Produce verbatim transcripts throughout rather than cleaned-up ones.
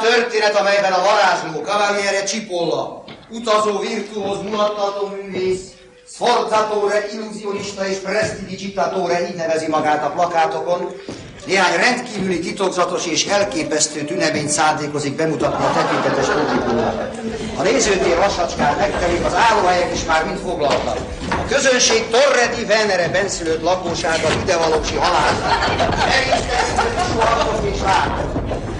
történet, amelyben a varázsló Cavaliere Cipolla, utazó virtuóz, mulattató művész, sforzatore, illúzionista és prestidigitatore, így nevezi magát a plakátokon, néhány rendkívüli titokzatos és elképesztő tüneményt szándékozik bemutatni a tekintetes publikumnak. A nézőtér lassacskán megtelik, az állóhelyek is már mind foglaltak. A közönség Torre di Venere benszülött lakósága idevalósi halálát. Elindített soha és lát.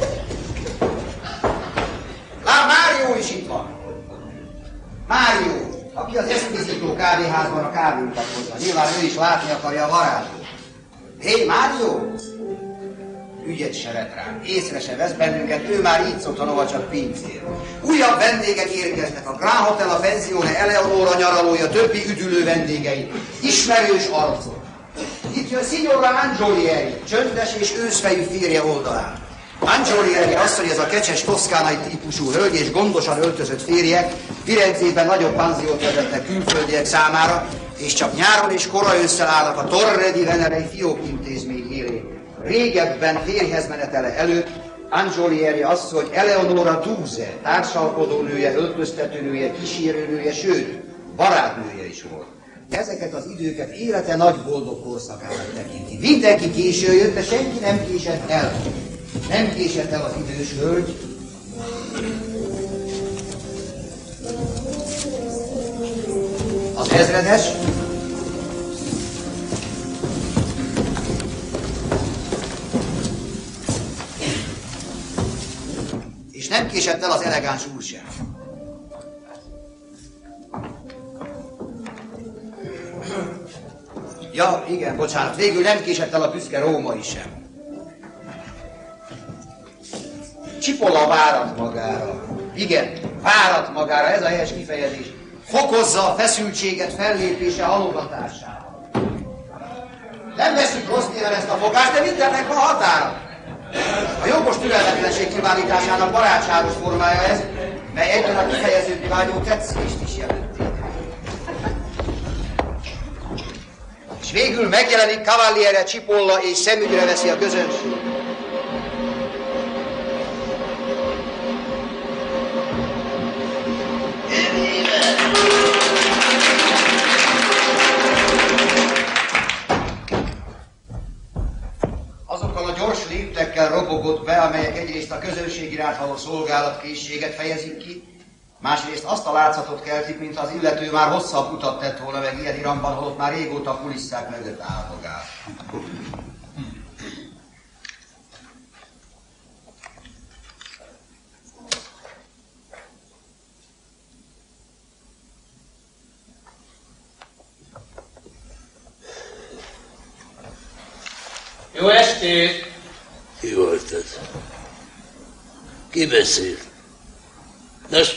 Lá, Mário is itt van. Mário, aki az Esquisito kávéházban a kávénkat hozza. Nyilván ő is látni akarja a varázslót. Hé, Mário! Ügyet se vett rám, észre se vesz bennünket, ő már így szokta, nova csak pincér. Újabb vendégek érkeznek, a Grand Hotel, a Pensione Eleonora nyaralója, többi üdülő vendégei. Ismerős arcok. Itt jön Signora Angiolieri, csöndes és őszfejű férje oldalán. Angiolieri azt, hogy ez a kecses toszkánai típusú hölgy és gondosan öltözött férjek Firenzében nagyobb panziót vezetnek külföldiek számára, és csak nyáron és kora ősszel állnak a Torre di Venere fiók intézmény élén. Régebben férjhez menetele előtt Angiolieri azt, hogy Eleonora Duse, társalkodónője, öltöztetőnője, kísérőnője, sőt, barátnője is volt. Ezeket az időket élete nagy boldog korszakának tekinti. Mindenki késő jött, de senki nem késett el. Nem késett el az idős hölgy. Az ezredes. És nem késett el az elegáns úr sem. Ja, igen, bocsánat, végül nem késett el a büszke római sem. Cipolla várat magára. Igen, várat magára, ez a helyes kifejezés. Fokozza a feszültséget fellépése halogatásával. Nem veszük rossz néven ezt a fogást, de mindennek van határa. A jogos türelmetlenség kiválításának barátságos formája ez, mely egyben a kifejeződni vágyó tetszést is jelenti. És végül megjelenik Cavaliere Cipolla és szemügyre veszi a közönség. Azokkal a gyors léptekkel robogott be, amelyek egyrészt a közönség iránt való szolgálatkészséget fejezik ki, másrészt azt a látszatot keltik, mint az illető már hosszabb utat tett volna meg ilyen iramban, holott már régóta a kulisszák mögött áldogál. Jó estét! Ki volt ez? Ki beszél? Nos,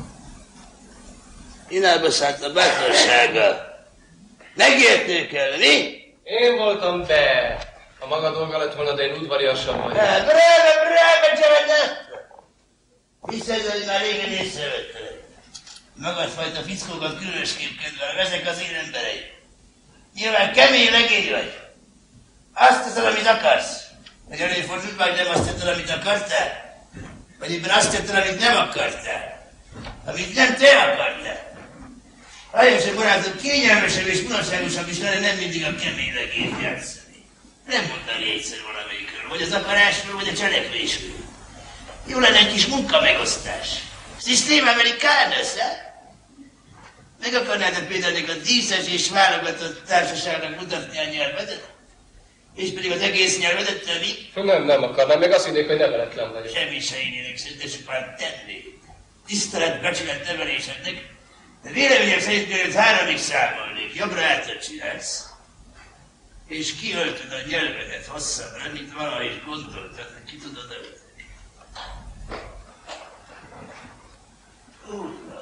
inába szállt a bátorsága. Megértékel, mi? Én voltam be. A maga dolga lett volna, de én udvariasabb vagyok. Breve, breve, cseredett! Hiszed, hogy már régen észrevettelek. Magasfajta fickókat különösképp kedvel, ezek az én emberei. Nyilván kemény legény vagy. Azt teszed, amit akarsz. Vagy előfordult már, nem azt tetted, amit akartál? Vagy éppen azt tetted, amit nem akartál? Amit nem te akartál? Rájössz, hogy barátom, kényelmesebb és mulatságosabb is lenne nem mindig a kemény legényt játszani. Nem mondani egyszer valamelyikről, vagy az akarásról, vagy a cselekvésről. Jó lenne egy kis munkamegosztás. Szisztéma americanus, ha? Meg akarnád például a díszes és válogatott társaságnak mutatni a nyelvedet? És pedig az egész nyelvedet tövi? Nem, nem akarnám, meg azt hinnék, hogy neveletlen vagyok. Semmi se hinnének, szinte csupán tenni. Tisztelet, becsület nevelésednek. De véleményem szerint mielőtt háromig számolnék, jobbra hátra csinálsz, és kiöltöd a nyelvedet hosszabbra, mint valaha is gondoltad, hogy ki tudod ölteni. Úgy van.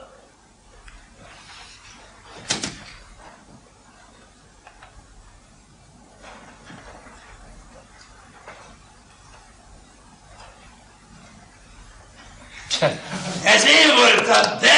Ez én voltam, de!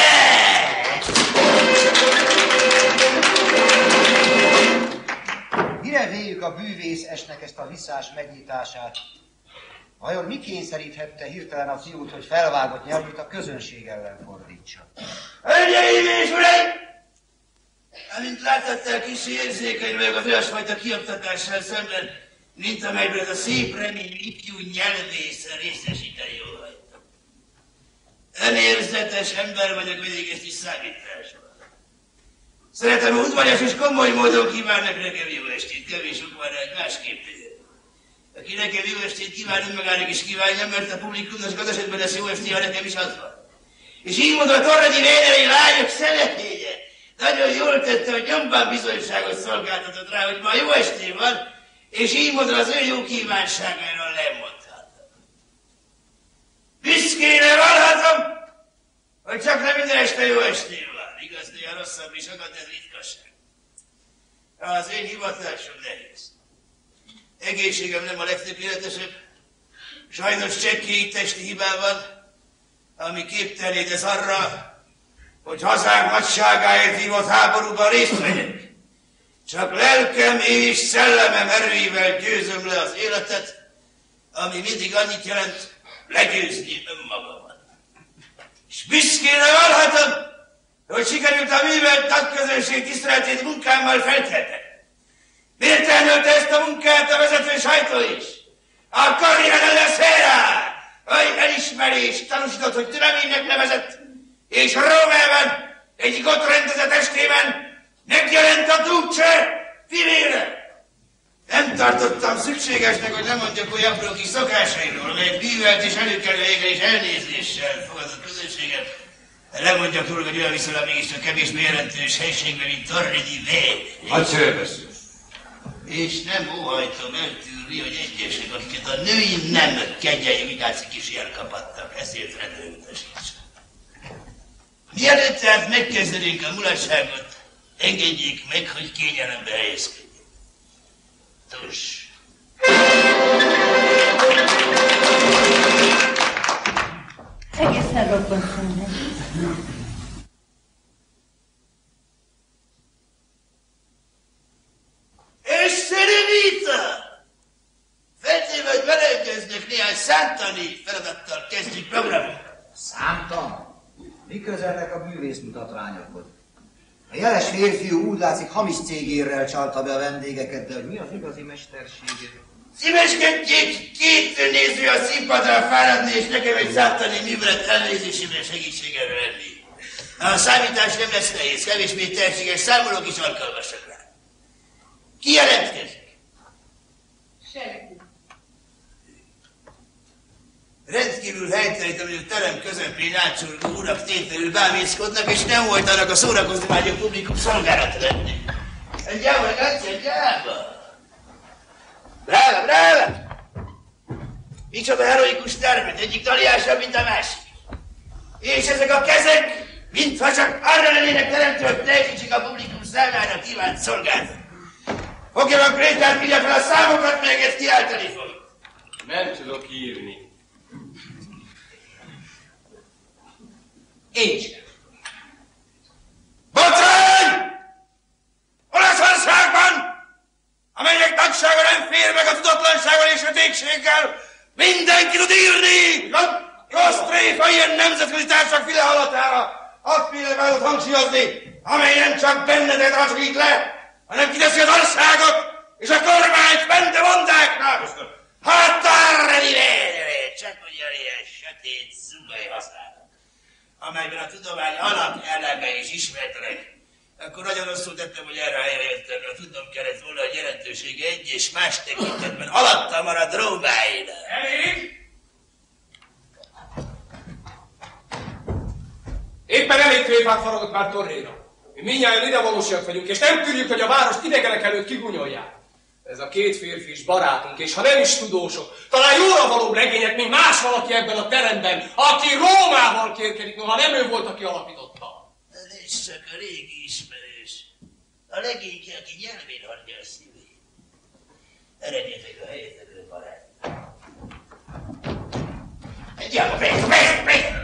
Mire véljük a bűvészesnek ezt a visszás megnyitását? Vajon mi kényszeríthette hirtelen a fiút, hogy felvágott nyelvét a közönség ellen fordítsa? Hölgyeim és uraim! Amint láthatták, kicsi érzékeny vagyok az olyasfajta kioktatással szemben, mint amelyben ez a szép reményű ifjú nyelvész részesíteni óhajtam. Önérzetes ember vagyok, mindig ezt is számítás van. Szeretem udvarias és komoly módon kívánnak nekem jó estét, kevés ok van rá, hogy másképp legyen. Aki nekem jó estét kívánunk, magának is kívánja, mert a publikumnak az esetben lesz jó esté, ha nekem is az van. És így mondva, Torradi Réneri lányok szeneténye nagyon jól tette, hogy nyomban bizonyságot szolgáltatott rá, hogy ma jó esté van, és így mondva az ő jó kívánságairól lemondhatom. Büszkére vallhatom, hogy csak nem minden este jó esté van. Igaz, néha rosszabb is akad, ez ritkaság. Az én hivatásom nehéz. Egészségem nem a legtökéletesebb, sajnos csekkély testi hibával, ami képtelé tesz arra, hogy hazánk nagyságáért hívott háborúban részt vegyek. Csak lelkem és szellemem erőivel győzöm le az életet, ami mindig annyit jelent, legyőzni önmagamat. És büszkén vallhatom, hogy sikerült a művelt tagközönség tiszteletét munkámmal felteltek. Miért elnölte ezt a munkát a vezető sajtó is? A Corriere della Sera, hogy elismerés tanúsított, hogy türelménynek nevezett, és Rómában egyik ott rendezett estében megjelent a Duce filére. Nem tartottam szükségesnek, hogy nem mondjak olyan apró kis szokásairól, melyet művelt és előkelőjével és elnézéssel fogadott közönségem. Lemondjak róla, hogy olyan viszonylag mégiscsak kevésbé jelentős helységben, mint Torredi Réneri. Hadd szélbeszél. És nem óhajtom eltűrni, hogy egyesek, akiket a női nem kegyei úgy látszik is elkapattak, ezért rendőrütesítsem. Mielőtt tehát megkezdenénk a mulatságot, engedjék meg, hogy kényelembe helyezkedjék. Tuss! Egészen roppant szemben. És Szerevita! Feltéve, hogy beleegyeznek néhány szántani feladattal kezdjük programot. Számtan? Mi közelnek a bűvészmutatványokhoz? A jeles férfiú úgy látszik hamis cégérrel csalta be a vendégeket, de hogy mi az igazi mestersége? Szíveskedjék két néző a színpadra fáradni, és nekem egy szántani művelet elnézésében segítségre lenni. A számítás nem lesz nehéz, kevésbé tehetséges számolók is alkalmasak rá. Ki jelentkezik? Senki. Rendkívül helytelenítem, hogy a terem közepén átsorgó urak tétlenül bámészkodnak, és nem voltanak a szórakozományok publikum szolgálatra lenni. Andiamo ragazzi, andiamo! Brava, brava! Micsoda heroikus termet, egyik daliásabb, mint a másik. És ezek a kezek, mintha csak arra lennének teremtve, hogy teljesítsék a publikum számára kívánt szolgálatot. Fogja meg Prétát, vigye fel a számokat, meg ezt kiáltani fog. Nem tudok írni. Én sem. Botrány! Olaszországban, amelynek tagsága nem fér meg a tudatlansággal és sötétséggel, mindenki tud írni! Rossz tréfa ilyen nemzetközi társak file hallatára. Azt például hangsúlyozni, amely nem csak benneteket racsogít le, hanem kiteszi az országot és a kormányt bente mondáknak. Határra Réneri, csak ugyanilyen sötét zugai használnak, amelyben a tudomány alap eleme is ismeretlenek. Akkor nagyon rosszul tettem, hogy erre a helyre jöttem, mert tudnom kellett volna, hogy jelentősége egy és más tekintetben alatta marad Rómáinak. Elég! Éppen elég tréfát faragott már Torréra. Mi mindjárt idevalósiak vagyunk, és nem tűrjük, hogy a várost idegenek előtt kigunyolják. Ez a két férfi is barátunk, és ha nem is tudósok, talán jóra való regények, mint más valaki ebben a teremben, aki Rómával kérkedik, noha nem ő volt, aki alapította. Ez csak a régi ismerős. A legényke, aki nyelvén hordja a szívét. Eredjetek a helyetekre, barát. Gyere, presto, presto, presto!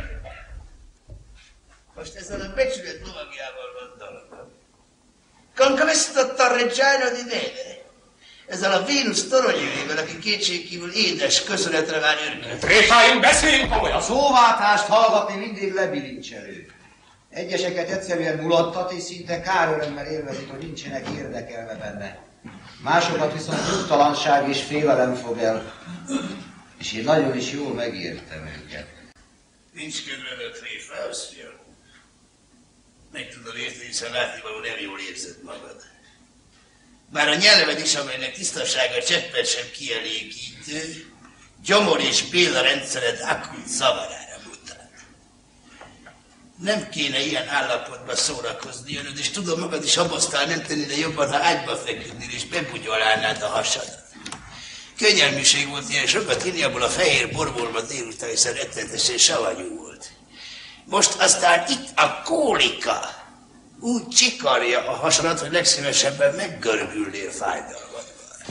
Most ezzel a becsület lovagjával van dolgom. Con questo torreggiano di Venere Ezzel a Vénusz toronyülével, aki kétségkívül édes köszönetre vár őrköt. Tréfáljunk, beszéljünk komolyan! A szóváltást hallgatni mindig lebilincselő. Egyeseket egyszerűen mulattat, és szinte kárörömmel élvezik, hogy nincsenek érdekelve benne. Másokat viszont nyugtalanság és félelem fog el. És én nagyon is jól megértem őket. Nincs kedved a tréfához, fiam. Meg tudod érteni, hiszen látni való nem jól érzed magad. Bár a nyelved is, amelynek tisztasága cseppet sem kielégítő, gyomor és béla rendszered akut zavarára mutat. Nem kéne ilyen állapotba szórakozni önöd, és tudom, magad is abasztál nem tennél jobban, ha ágyba feküdnél és bebugyolálnád a hasadat. Könnyelműség volt ilyen sokat inni abból a fehér borból ma délután, hiszen rettenetesen savanyú volt. Most aztán itt a kólika úgy csikarja a hasadat, hogy legszívesebben meggörbülnél fájdalmadban.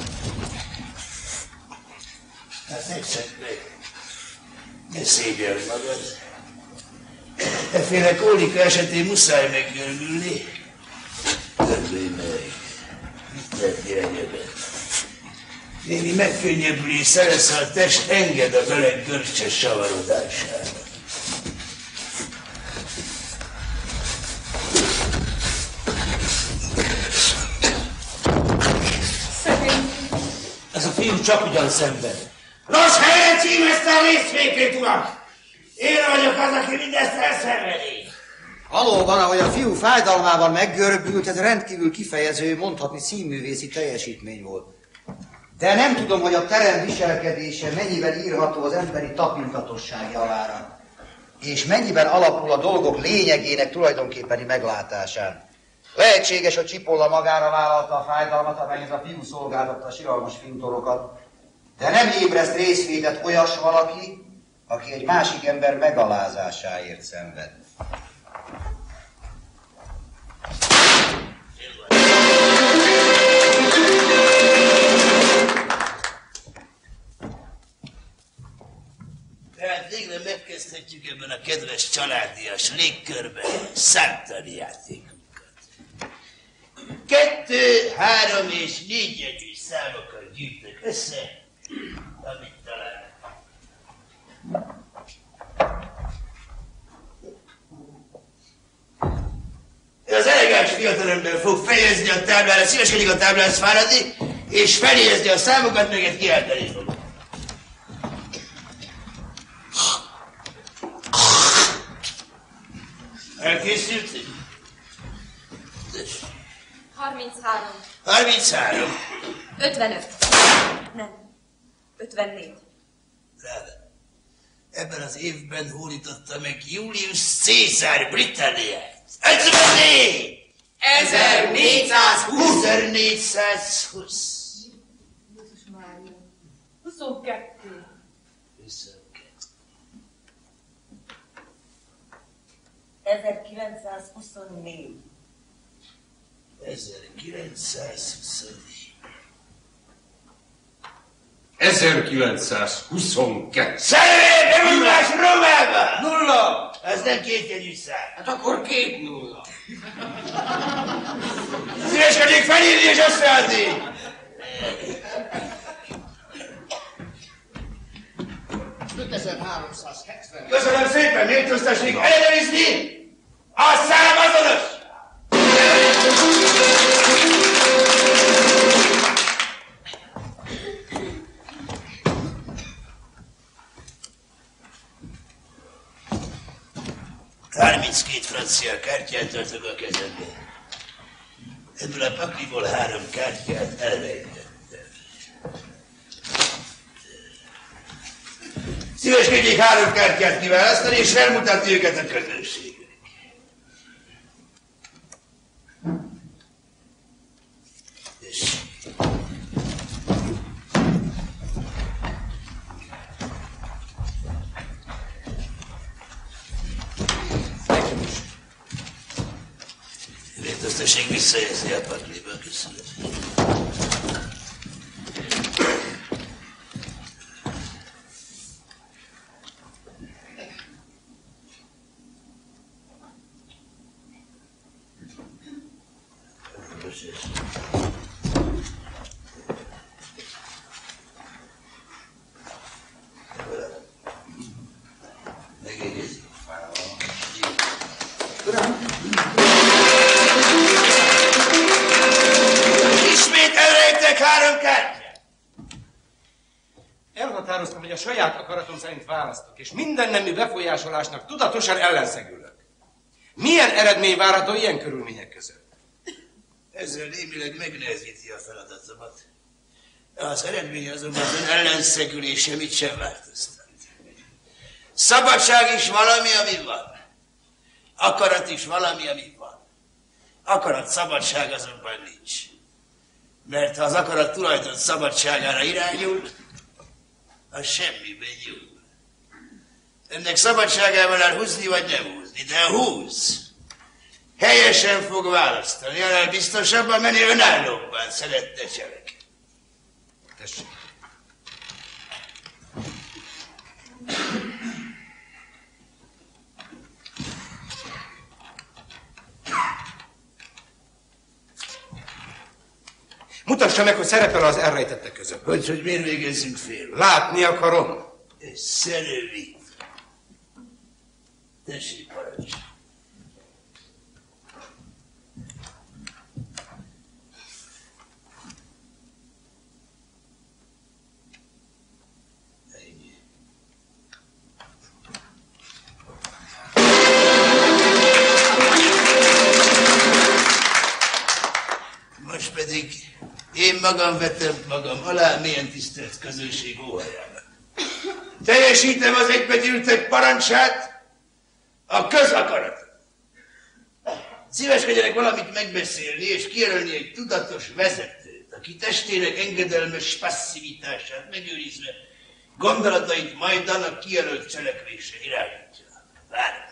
Hát egyszer meg, ne szégyeld magad. Efféle kólika esetén muszáj meggörbülni. Görbülj meg. Mit tettél egyebet? Némi megkönnyebbülés szerez, ha a test enged a meleg görcses savarodására. Ez a fiú csak ugyan szenved. Nos, helyen címezte a részvétét, urak! Én vagyok az, aki mindezt elszenvedi. Valóban, ahogy a fiú fájdalmában meggörbült, ez rendkívül kifejező, mondhatni színművészi teljesítmény volt. De nem tudom, hogy a terem viselkedése mennyiben írható az emberi tapintatosság javára, és mennyiben alapul a dolgok lényegének tulajdonképpeni meglátásán. Lehetséges, hogy Csipolla magára vállalta a fájdalmat, amelyhez a fiú szolgáltatta a siralmas fintorokat, de nem ébreszt részvétet olyas valaki, aki egy másik ember megalázásáért szenved. Tehát végre megkezdhetjük ebben a kedves családias légkörben számtani játékunkat. Kettő, három és négy jegyű számokat gyűjtök össze, amit talán. Az elegáns fiatalember fog fejezni a táblára, szíveskedik a táblához fáradni, és feljegyezni a számokat, meg kiáltani fog. Elkészült? harminchárom. harminchárom. ötvenöt. Nem. ötvennégy. Ráda. Ebben az évben hódította meg Julius Cézár Britanniát. ötvennégy! ezernégyszázhúsz! ezernégyszázhúsz. Jézus Mária. huszonkettő. huszonkettő. ezerkilencszázhuszonnégy. ezerkilencszázhuszonnégy. ezerkilencszázhuszonkettő! Szerelé, bemondás Rómába! Nulla! Ez nem kétjegyű szám. Hát akkor két nulla. Szíveskedjék felírni és összeadni! ötezer-háromszázhetven. Köszönöm szépen, méltóztassék ellenőrizni! A szám azonos! harminckét francia kártyát tartok a kezembe. Ebből a pakliból három kártyát elrejtettem. Szíveskedjék három kártyát kiválasztani, és felmutatni őket a közönségnek. Méltóztassék visszajelzni a pakliba, köszönöm. Kinek három kártya? Elhatároztam, hogy a saját akaratom szerint választok, és minden nemű befolyásolásnak tudatosan ellenszegülök. Milyen eredmény várható ilyen körülmények között? Ezzel némileg megnehezíti a feladatomat. Az eredmény azonban az ellenszegülés semmit sem változtat. Szabadság is valami, ami van. Akarat is valami, ami van. Akarat szabadság azonban nincs. Mert ha az akarat tulajdon szabadságára irányul, az semmibe nyúl. Ennek szabadságával elhúzni vagy nem húzni, de húz. Helyesen fog választani, annál biztosabban menni, önállóban szeretne cselekedni. Tessék. Mutassa meg, hogy szerepel az elrejtettek között. Hogy, hogy miért végezzünk félre? Látni akarom. Ez szerelmi. Tessék, parancs. Most pedig én magam vetem magam alá milyen tisztelt közönség óhajának. Teljesítem az egybegyűltek parancsát, a közakaratot. Szíveskedjenek valamit megbeszélni és kijelölni egy tudatos vezetőt, aki testének engedelmes passzivitását megőrizve gondolatait majd annak kijelölt cselekvése irányítja. Várj!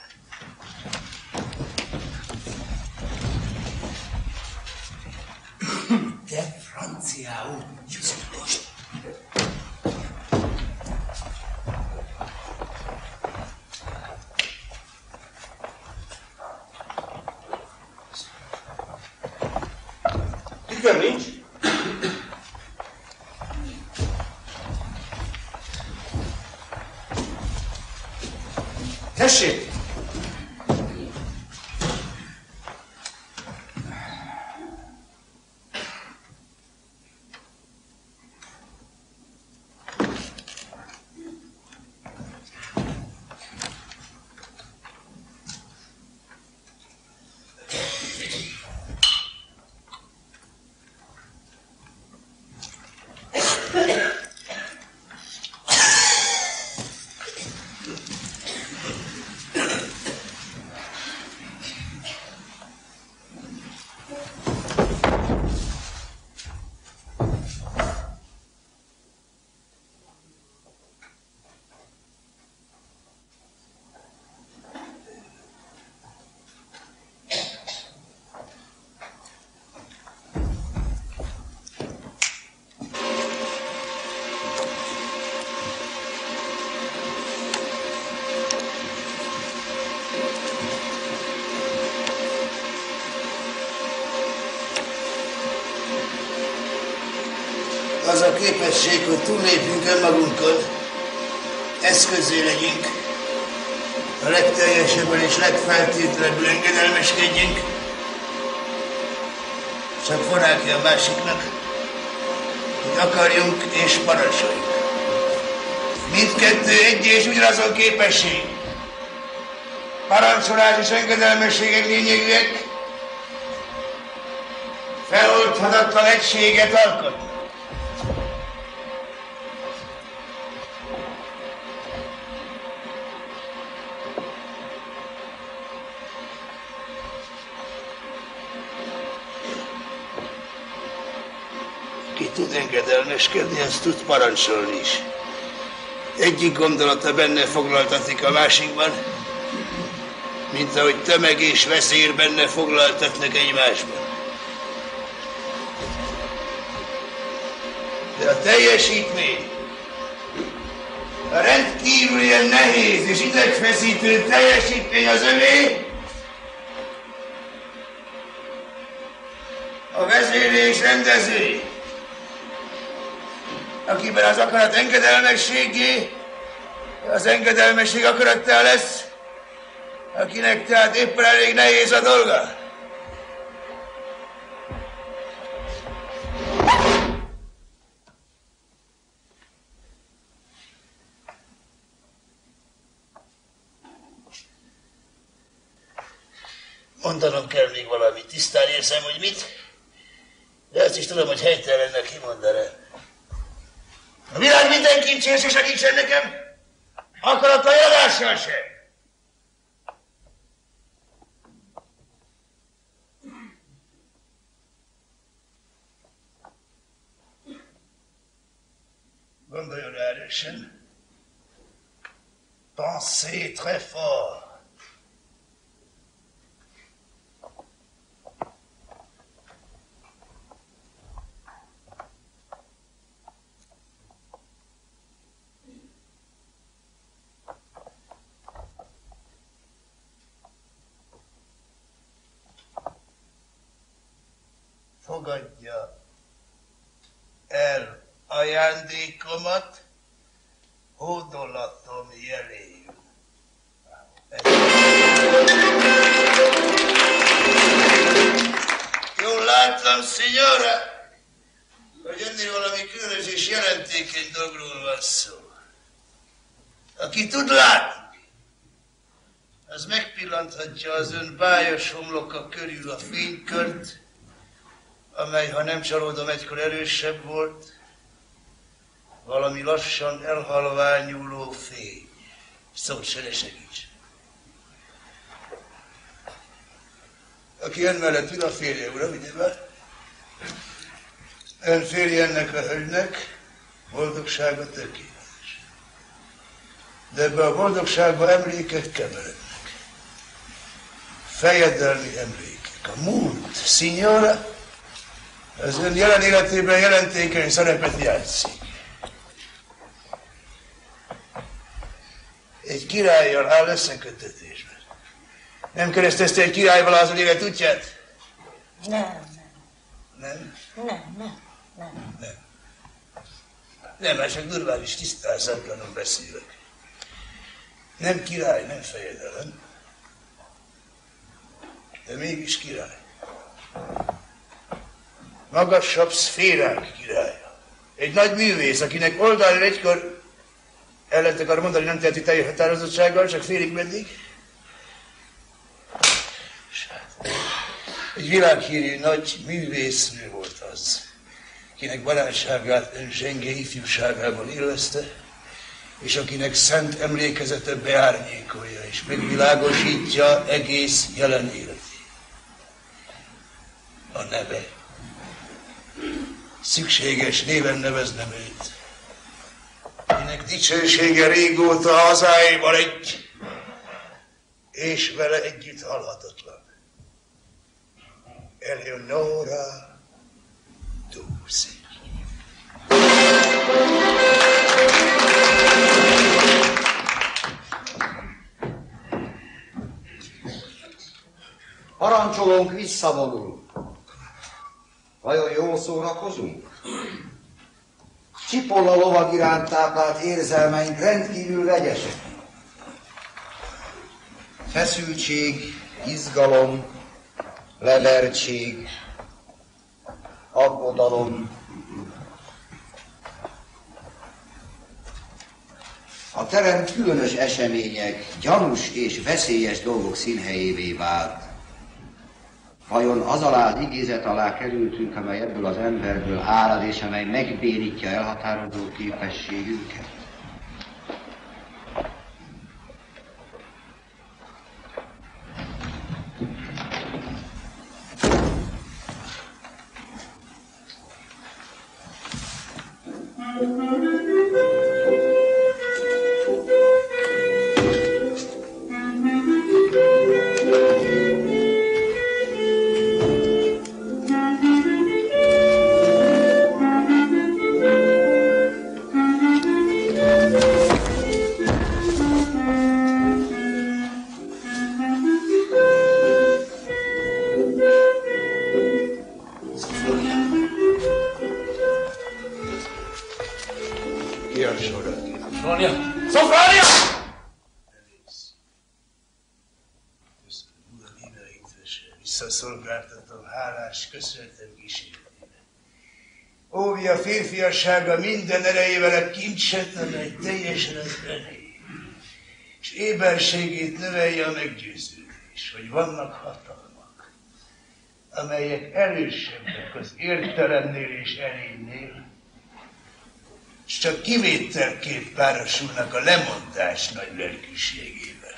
Te franciául győződös. Tükör nincs. Tessék! Az a képesség, hogy túllépjünk önmagunkon, eszközzé legyünk, a legteljesebben és legfeltétlenül engedelmeskedjünk, csak forrálja a másiknak, hogy akarjunk és parancsoljunk. Mindkettő egy és ugyanazon képesség. Parancsolás és engedelmességek lényegűek, feloldhatatlan egységet alkot. Ki tud engedelmeskedni, az tud parancsolni is. Egyik gondolata benne foglaltatik a másikban, mint ahogy tömeg és vezér benne foglaltatnak egymásban. De a teljesítmény, a rendkívül ilyen nehéz és idegfeszítő teljesítmény az övé, a vezérlő és rendező, akiben az akarat engedelmességé, az engedelmesség akarattá lesz, akinek tehát éppen elég nehéz a dolga. mondanom kell még valamit. Tisztán érzem, hogy mit, de azt is tudom, hogy helytelen lenne kimondani. A világ minden kincsés, és segítsen nekem, akaratlan javással sem. Gondoljon rá erősen. Pensez très fort. Fogadja el ajándékomat, hódolatom jeléül. Jól láttam, szinyora, hogy ennél valami különös és jelentékeny dolgról van szó. Aki tud látni, az megpillanthatja az ön bájos homloka körül a fénykört, amely, ha nem csalódom, egykor erősebb volt, valami lassan elhalványuló fény. Szóval se ne segíts. Aki ön mellett ül, a férje, uram, ugyebár? Ön férje ennek a hölgynek, boldogsága tökéletes. De ebbe a boldogságba emlékek keverednek. Fejedelmi emlékek. A múlt, szinyora, az ön jelen életében jelentékeny szerepet játszik. Egy királlyal áll összeköttetésben. Nem keresztezte egy királyval az élet útját? Nem, Nem? nem, nem, nem, nem. Nem. Nem, már csak durván is tisztázatlanul beszélek. Nem király, nem fejedelem, de mégis király. Magasabb szférák királya. Egy nagy művész, akinek oldalra egykor ellent akar mondani, nem teheti teljes határozottsággal, csak félig meddig. Egy világhírű nagy művésznő volt az, akinek barátságát ön zsenge ifjúságában élvezte, és akinek szent emlékezete beárnyékolja és megvilágosítja egész jelen életét. A neve. Szükséges néven neveznem őt, akinek dicsősége régóta hazáival egy, és vele együtt halhatatlan. Eleonora Duse. Parancsolónk visszavonul. Vajon jól szórakozunk? Csipolla lovag iránt táplált érzelmeink rendkívül vegyesek. Feszültség, izgalom, levertség, aggodalom. A terem különös események, gyanús és veszélyes dolgok színhelyévé vált. Vajon az alá az igézet alá kerültünk, amely ebből az emberből árad, és amely megbénítja elhatározó képességünket? Visszaszolgáltatom hálás köszönetem kísérletében. Óvja férfiassága minden erejével a kincset, amely teljesen az öné, és éberségét növelje a meggyőződés, hogy vannak hatalmak, amelyek erősebbek az értelemnél és erénynél, és csak kivételképp párosulnak a lemondás nagy lelkűségével.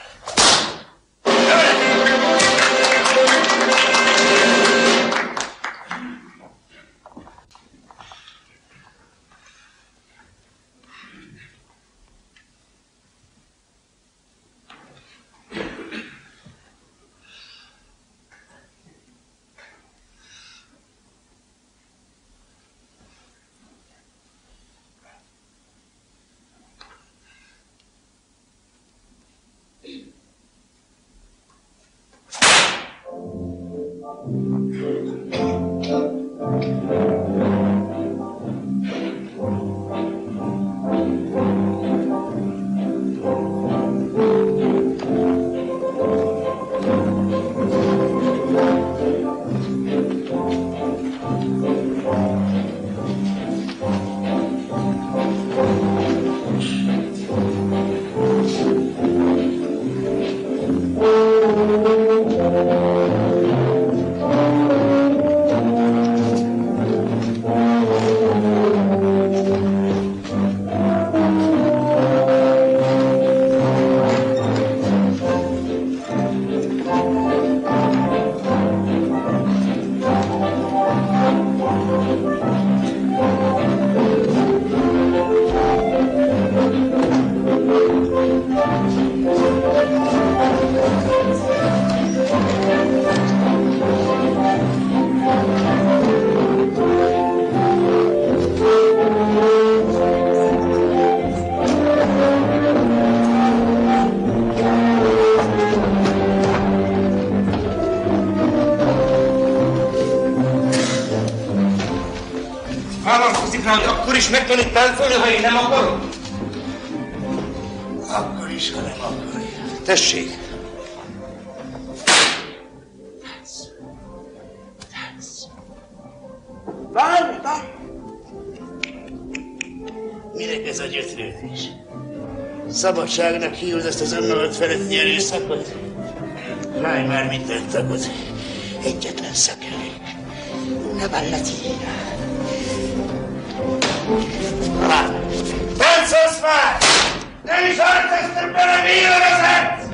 Akkor is megtanít táncolni, ha én nem akarom? Akkor is, ha nem akarja. Tessék! Várj, várj! Minek ez a gyötrődés? Szabadságnak hívod ezt az önmagad feletti erőszakot? Ráj már mindent tagod. Egyetlen szak elég. Una ballatina. Táncolsz már! Nem is arcáztam bele, mi vezet!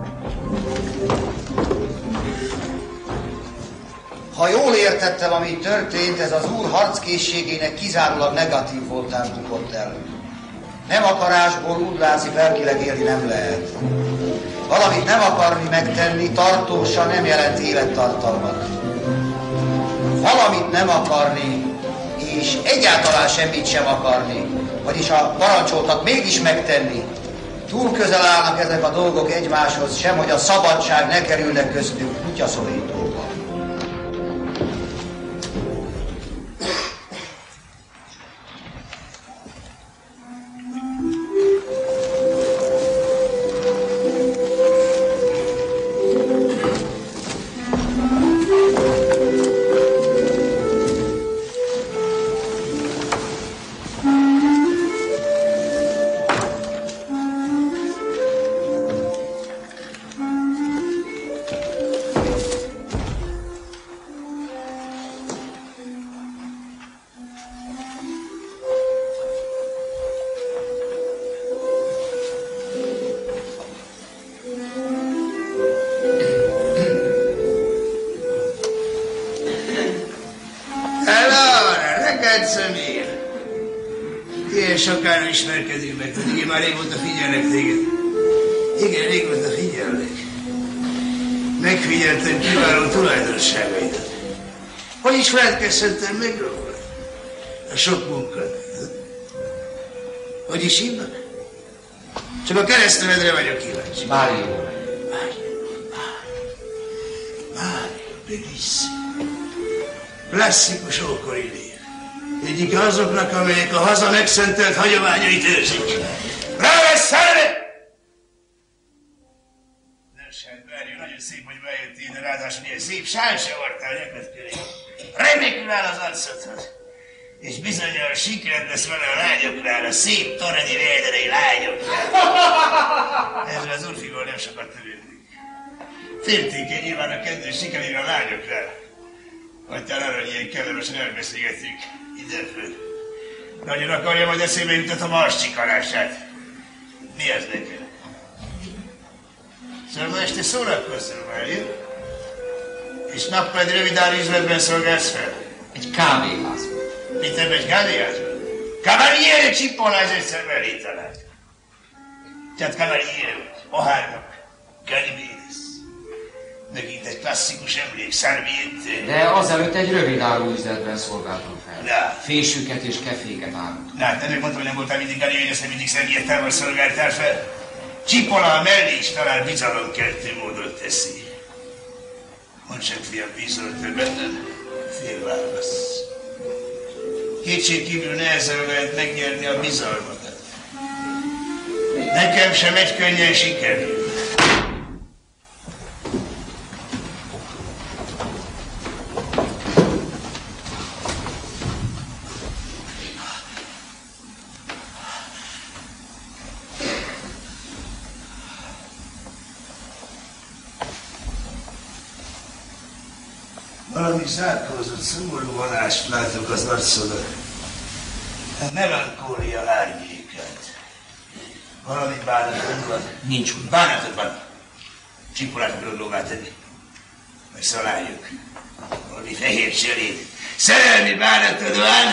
Ha jól értettem, ami történt, ez az úr harckészségének kizárólag negatív voltán bukott el. Nem akarásból úgy látszik, lelkileg élni nem lehet. Valamit nem akarni megtenni, tartósan nem jelent élettartalmat. Valamit nem akarni, és egyáltalán semmit sem akarni, vagyis a parancsoltat mégis megtenni. Túl közel állnak ezek a dolgok egymáshoz, sem hogy a szabadság ne kerülnek köztük kutyaszorítóba. Sokára ismerkedünk meg, tudod, én már régóta figyellek téged. Igen, régóta figyellek. Megfigyeltem kiváló tulajdonságaidat. Hogy is feledkezhettem meg róla? A sok munkát. Hogy is hívnak? Csak a keresztnevedre vagyok kíváncsi. Mário. Mário, Mário. Mário, bellissimo. Klasszikus ókori név. Egyik azoknak, amelyek a haza megszentelt hagyományait őrzik. Rávesz szerve! Nos, hát Mário, nagyon szép, hogy bejöttél, de ráadásul ilyen szép sánse vartál nyakad köré. Remekül áll az arcodhoz. És bizonyal sikred lesz vele a lányoknál, a szép toronyi véderei lányoknál. Ezzel az urfiból nem sokat törődünk. Féltékeny nyilván a kedves sikerére a lányoknál. Vagy talán arra ilyen kellemesen elbeszélgetünk ideföl. Nagyon akarja, majd eszébe jutott a mars csikarását. Mi az neked? Szóval ma este szórakozzon már, jó? És nappal egy rövid áru üzletben szolgálsz fel? Egy kávéházban. Mit ebben egy kávéházban? Cavaliere Cipolla egyszer mellé talált. Tehát Cavaliere, Ohárnak, Ganymedes. Megint egy klasszikus emlék, Sarmiente. De azelőtt egy rövid áru üzletben szolgáltam fel. Na. Fésüket és keféket árult. Na, hát ennek mondtam, hogy nem voltál mindig Ganymedes, hogy mindig Sarmientával szolgáltál fel. Cipolla mellé is talán bizalomkeltő módot teszi. Mondd sem, fiam, bízol-e bennem? Félválasz. Kétség kívül nehezen lehet megnyerni a bizalmadat. Nekem sem egy könnyen sikerül. Valami zárkózott, szomorú vonást látok az arcodon. A melankólia árnyékát. Valami bánatod van? Nincs úgy. Bánatod van. Csimpolát akarod lóvá tenni. Vagy szaláljuk. Valami fehér cseréd. Szerelmi bánatod van?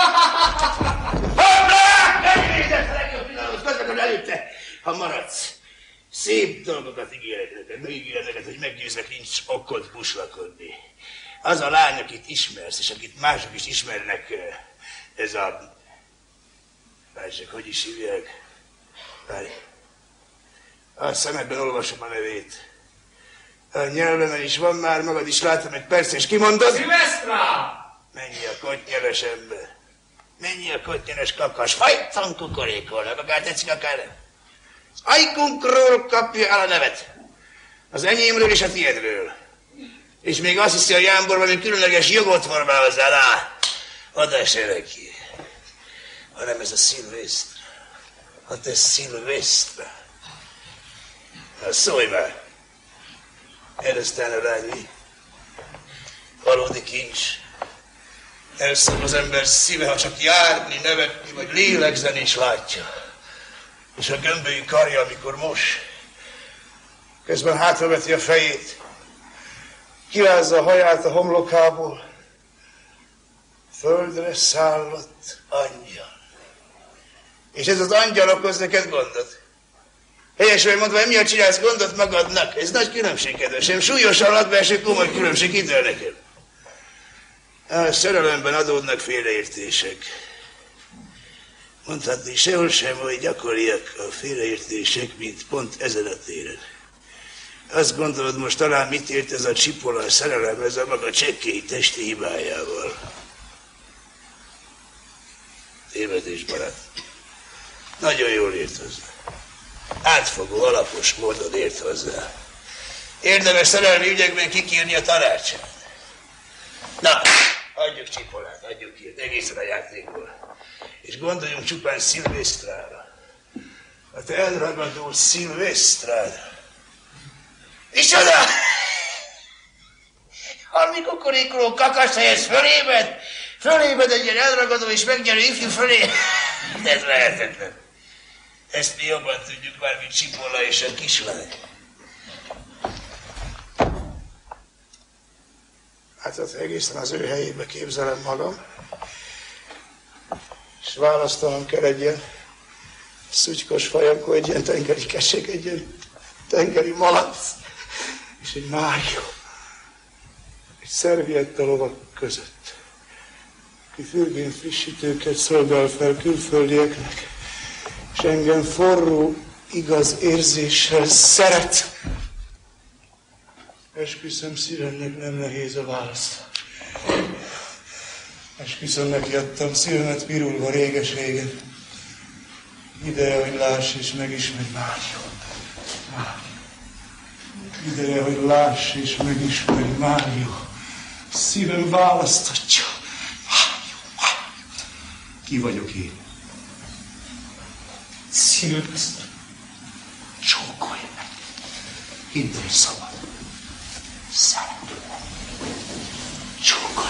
Hoppá! Megvédett a legjobb pillanat, közvetlenül előtte, ha maradsz. Szép dolgokat ígérek neked, megígérek neked, hogy meggyőzlek, nincs okod buslakodni. Az a lány, akit ismersz, és akit mások is ismernek, ez a... Várj, hogy is hívják? Várj. A szemedben olvasom a nevét. A nyelvemen is van már, magad is látom egy perc, és kimondod? Szilvesztra! Mennyi a kottnyeles ember. Mennyi a kottnyeles kakas. Fajtan kukorékolnak, akár tetszik, akár nem. Az ajkunkról kapja el a nevet. Az enyémről és a tiédről. És még azt hiszi a jámbor, valami különleges jogot formál hozzá rá. Oda se neki. Hanem ez a Szilvesztra. Hát ez Szilvesztra. Na szólj már. Eresztán a lány mi? Valódi kincs. Elszom az ember szíve, ha csak járni, nevetni, vagy lélegzeni is látja. És a gömbölyű karja, amikor mos, közben hátraveti a fejét, kirázza a haját a homlokából, földre szállott angyal. És ez az angyal okoz neked gondot. Helyesen mondva, miért csinálsz gondot magadnak? Ez nagy különbség, kedvesem. Súlyos alatbeeső komoly különbség, hidd nekem. A szerelemben adódnak félreértések. Mondhatni sehol sem, hogy gyakoriak a félreértések, mint pont ezen a téren. Azt gondolod most talán mit ért ez a Cipolla a szerelem, ez a maga csekkély testi hibájával. Tévedés, barát. Nagyon jól ért hozzá. Átfogó, alapos módon ért hozzá. Érdemes szerelmi ügyekben kikírni a tanácsát. Na, adjuk Cipollát, adjuk ki, egészen a játékból. És gondoljunk csupán Szilvesztrára. A te elragadó Szilvesztrára. És oda! Halmi kukorékoló kakas helyez fölébed, fölébed egy ilyen elragadó és megnyerő ifjú fölé. De ez lehetetlen. Ezt mi jobban tudjuk már, mint Cipolla és a kislány. Hát az egészen az ő helyébe képzelem magam. És választanom kell egy ilyen szutykos fajankó, egy ilyen tengeri kesek, egy ilyen tengeri malac, és egy márió, egy szervietta lovak között, aki fürgén frissítőket szolgál fel külföldieknek, és engem forró, igaz érzéssel szeret. Esküszöm, szívemnek nem nehéz a választ. Esküszöm, neki adtam szívemet pirulva réges-régen. Ideje, hogy láss és megismerj, Mário. Mário. Ideje, hogy láss és megismerj, Mário. Szívem választatja. Mário, Mário. Ki vagyok én? Szilvesztra. Csókolj meg. Hidd el, szabad. Szeretlek. Csókolj.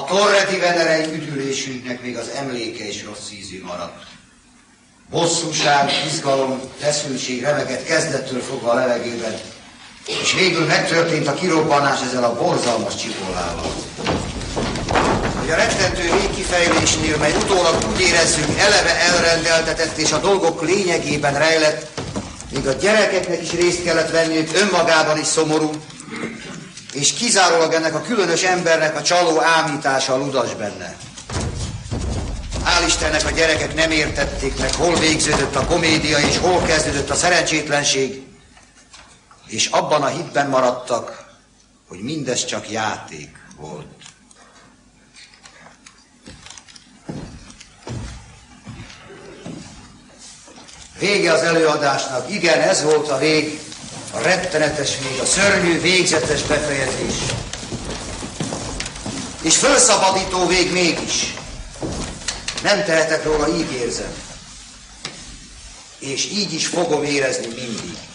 torreti venerei üdülésünknek még az emléke is rossz ízű maradt. Bosszúság, izgalom, feszültség remegett kezdettől fogva a levegőben, és végül megtörtént a kirobbanás ezzel a borzalmas csipollával. Hogy a rettentő végkifejlésnél, mely utólag úgy érezzük eleve elrendeltetett és a dolgok lényegében rejlett, még a gyerekeknek is részt kellett venniük, önmagában is szomorú, és kizárólag ennek a különös embernek a csaló ámítása a ludas benne. Hál' Istennek a gyerekek nem értették meg, hol végződött a komédia és hol kezdődött a szerencsétlenség, és abban a hitben maradtak, hogy mindez csak játék volt. Vége az előadásnak. Igen, ez volt a vég, a rettenetes vég, a szörnyű, végzetes befejezés. És fölszabadító vég mégis. Nem tehetek róla, így érzem. És így is fogom érezni mindig.